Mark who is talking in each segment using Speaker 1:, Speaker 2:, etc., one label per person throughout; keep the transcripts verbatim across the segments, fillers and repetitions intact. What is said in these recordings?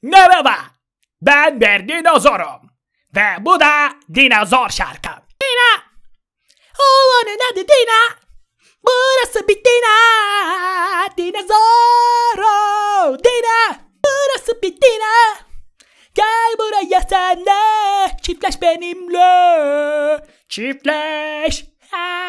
Speaker 1: Merhaba, ben bir dinozorum ve bu da dinozor şarkı. Dina, oğlanın adı Dina, burası bir Dina, dinozoro, Dina, burası bir Dina. Gel buraya sen de, çiftleş benimle, çiftleş. Ha.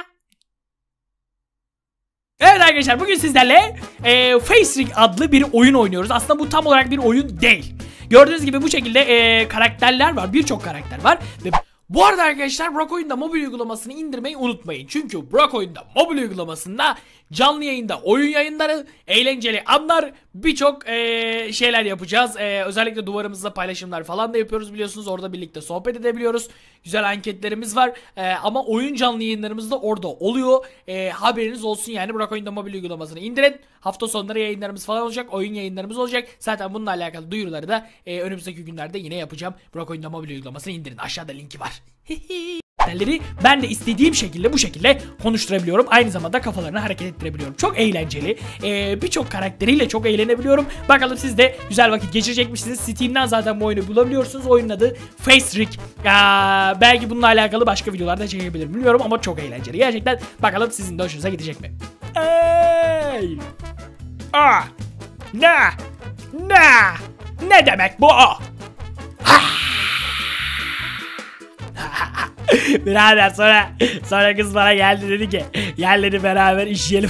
Speaker 1: Evet arkadaşlar, bugün sizlerle e, Face Rig adlı bir oyun oynuyoruz. Aslında bu tam olarak bir oyun değil. Gördüğünüz gibi bu şekilde e, karakterler var. Birçok karakter var. Ve bu arada arkadaşlar, Brock Oyun'da mobil uygulamasını indirmeyi unutmayın. Çünkü Brock Oyun'da mobil uygulamasında canlı yayında oyun yayınları, eğlenceli anlar, birçok e, şeyler yapacağız. E, özellikle duvarımızda paylaşımlar falan da yapıyoruz biliyorsunuz. Orada birlikte sohbet edebiliyoruz. Güzel anketlerimiz var. E, ama oyun canlı yayınlarımız da orada oluyor. E, haberiniz olsun yani. Brock Oyun'da mobil uygulamasını indirin. Hafta sonları yayınlarımız falan olacak. Oyun yayınlarımız olacak. Zaten bununla alakalı duyuruları da e, önümüzdeki günlerde yine yapacağım. Brock Oyun'da mobil uygulamasını indirin. Aşağıda linki var. Ben de istediğim şekilde bu şekilde konuşturabiliyorum. Aynı zamanda kafalarını hareket ettirebiliyorum. Çok eğlenceli. Ee, Birçok karakteriyle çok eğlenebiliyorum. Bakalım siz de güzel vakit geçirecekmişsiniz. Steam'den zaten bu oyunu bulabiliyorsunuz. Oyunun adı Face Rig. Ee, belki bununla alakalı başka videolarda çekebilirim. Bilmiyorum ama çok eğlenceli. Gerçekten bakalım sizin de hoşunuza gidecek mi? Ey! Aa! Ne? Ne? Ne demek bu? Birader sonra sonra kız bana geldi, dedi ki gel dedi beraber işleyelim.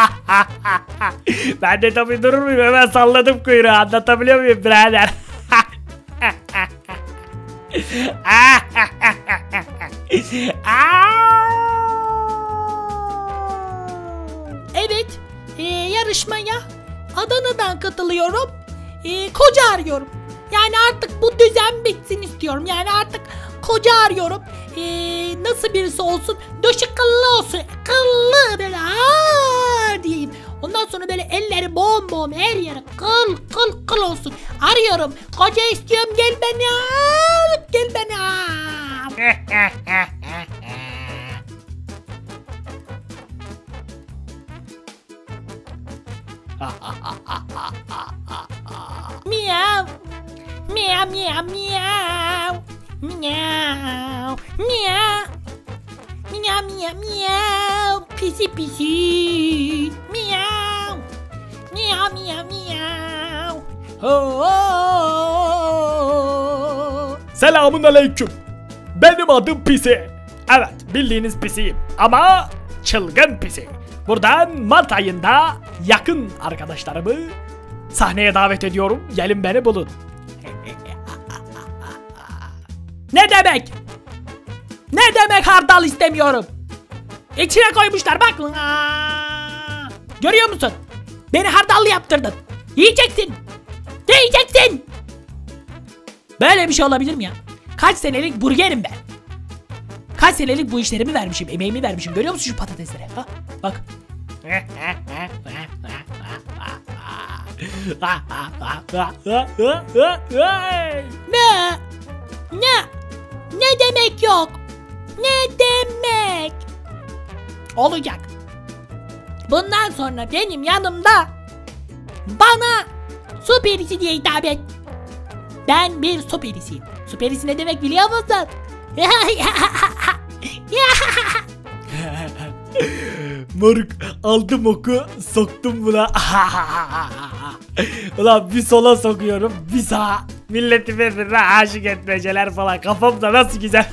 Speaker 1: Ben de tabii durur muyum, hemen salladım kuyruğu, anlatabiliyor muyum birader?
Speaker 2: Evet, e, yarışmaya Adana'dan katılıyorum. E, koca arıyorum. Yani artık bu düzen bitsin istiyorum. Yani artık koca arıyorum. Ee, nasıl birisi olsun? Döşü kıllı olsun. Kıllı böyle aa diyeyim. Ondan sonra böyle elleri bom bom, her yeri kıl kıl kıl olsun. Arıyorum. Koca istiyorum, gel beni al. Gel beni al. Miyav. Miyav miyav miyav. Miau, miau, miau, miau, miau, pisi pisi, miau, miau, miau, miau. Oh, oh.
Speaker 1: Selamun aleyküm. Benim adım Pisi. Evet, bildiğiniz Pisiyim ama çılgın Pisi. Buradan Mart ayında yakın arkadaşlarımı sahneye davet ediyorum. Gelin beni bulun.
Speaker 2: Ne demek? Ne demek hardal istemiyorum? İçine koymuşlar bak. Aa, görüyor musun? Beni hardallı yaptırdın. Yiyeceksin. Yiyeceksin. Böyle bir şey olabilir mi ya? Kaç senelik burgerim ben. Kaç senelik bu işlerimi vermişim, emeğimi vermişim. Görüyor musun şu patateslere? Ha? Bak. Ne? Ne? Ne demek yok? Ne demek? Olacak. Bundan sonra benim yanımda bana su perisi diye hitap et. Ben bir su perisiyim. Su perisi ne demek biliyor musun?
Speaker 1: Moruk, aldım oku, soktum buna. Ulan bir sola sokuyorum, bir sağa. Milleti birbirine aşık etmeceler falan. Kafamda nasıl güzel.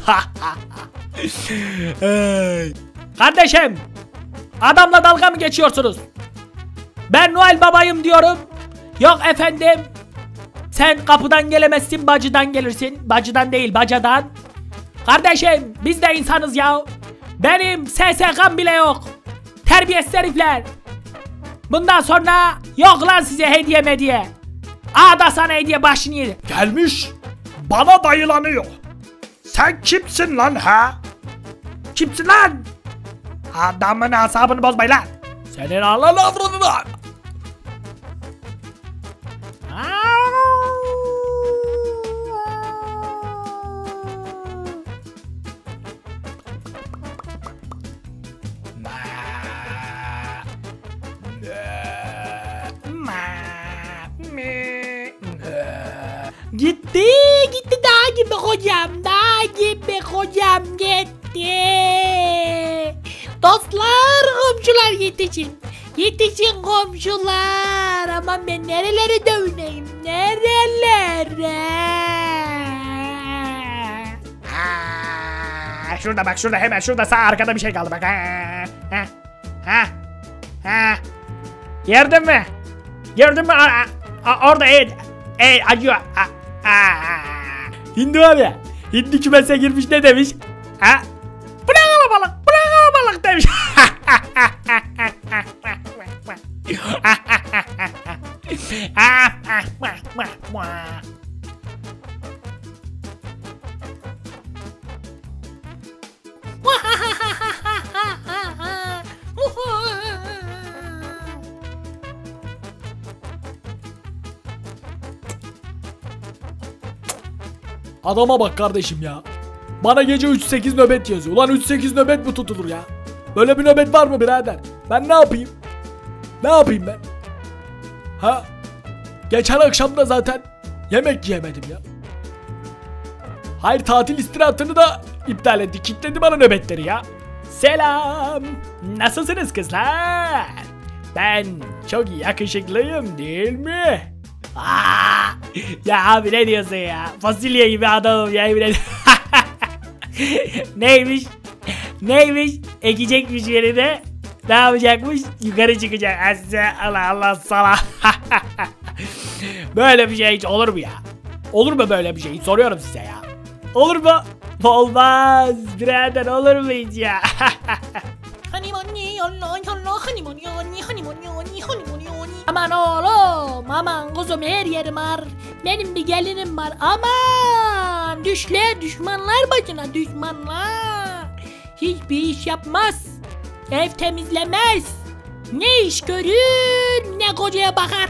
Speaker 1: Kardeşim, adamla dalga mı geçiyorsunuz? Ben Noel babayım diyorum. Yok efendim, sen kapıdan gelemezsin, bacıdan gelirsin. Bacıdan değil, bacadan. Kardeşim, biz de insanız ya. Benim S S K'm bile yok. Terbiyesiz herifler. Bundan sonra yok lan size hediye mediye. Aa da sana hediye, başını yedi.
Speaker 3: Gelmiş bana dayılanıyor. Sen kimsin lan ha? Kimsin lan? Adamın asabını bozmayın lan. Senin Allah'ın avradını.
Speaker 2: Gitti gitti dağ gibi kocam, dağ gibi kocam gitti. Dostlar, komşular yetişin. Yetişin komşular. Aman ben nerelere dövüneyim, nerelere.
Speaker 3: Aa, şurada bak, şurada hemen şurada sağ arkada bir şey kaldı bak. Ha ha ha. ha. Gördün mü? Gördün mü? Aa, aa, orada evet. Evet acıyor. Aa, aa.
Speaker 1: Hindi var ya. Hindi kümese girmiş ne demiş?
Speaker 3: Ha? Bırak alabalık, bırak alabalık demiş.
Speaker 1: Adama bak kardeşim ya. Bana gece üç sekiz nöbet yazıyor. Ulan üç sekiz nöbet mi tutulur ya? Böyle bir nöbet var mı birader? Ben ne yapayım? Ne yapayım ben? Ha? Geçen akşam da zaten yemek yiyemedim ya. Hayır, tatil istirahatını da iptal etti. Kilitledi bana nöbetleri ya. Selam. Nasılsınız kızlar? Ben çok yakışıklıyım değil mi? Aa, ya abi ne diyorsun ya? Fasulye gibi adamım ya. Neymiş? Neymiş? Ekecekmiş yerine. Ne yapacakmış? Yukarı çıkacak. Allah Allah sana. Böyle bir şey hiç olur mu ya? Olur mu böyle bir şey? Soruyorum size ya. Olur mu? Olmaz. Birader olur mu hiç ya?
Speaker 2: Aman oğlum, aman kuzum, her yerim var. Benim bir gelinim var. Aman düşler, düşmanlar başına, düşmanlar. Hiçbir iş yapmaz, ev temizlemez, ne iş görür ne kocaya bakar.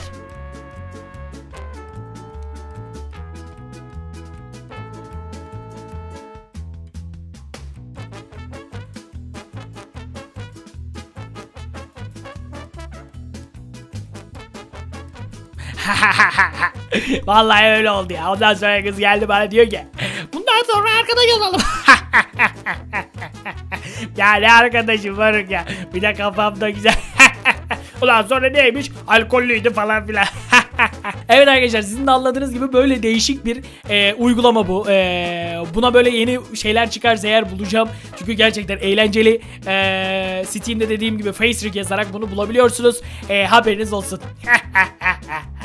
Speaker 1: Vallahi öyle oldu ya. Ondan sonra kız geldi bana diyor ki
Speaker 2: Bundan sonra arkadaş olalım.
Speaker 1: ya ne arkadaşım varım ya. Bir de kafamda güzel. Ulan sonra neymiş? Alkollüydü falan filan. Evet arkadaşlar, sizin de anladığınız gibi böyle değişik bir e, uygulama bu. E, buna böyle yeni şeyler çıkarsa eğer bulacağım. Çünkü gerçekten eğlenceli. E, Steam'de dediğim gibi Face Rig yazarak bunu bulabiliyorsunuz. E, haberiniz olsun.